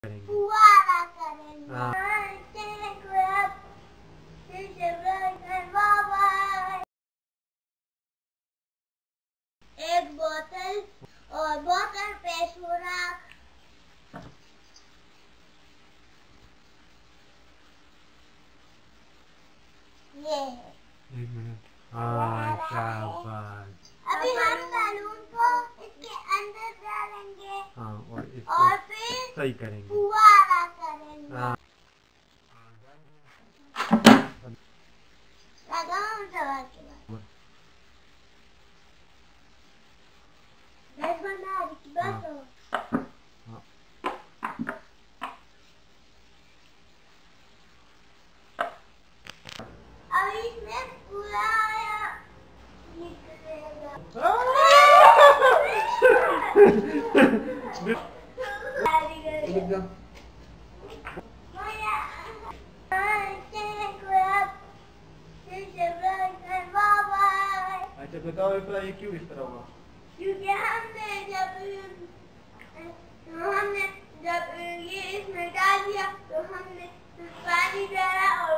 फुवारा करेंगे। हाँ। एक बोतल और बोतल पे सुराख। ये एक मिनट। हाँ शाबाश। अभी हम बैलून को इसके अंदर डालेंगे। हाँ और और इसको फिर सही करेंगे। फुवारा करेंगे। हाँ। लगाओ दवा के बाद बना रही बात हो। हाँ। अब इसमें पूरा निकलेगा। अच्छा बताओ ये क्यों इस तरह हुआ? क्योंकि हमने जब ये इसमें डाल दिया तो हमने पानी डाला और